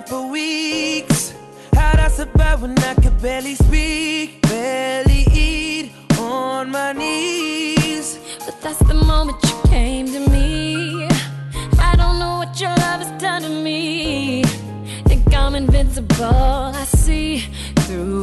mind for weeks. How'd I survive when I could barely speak, barely eat, on my knees? But that's the moment you came to me. I don't know what your love has done to me. Think I'm invincible, I see through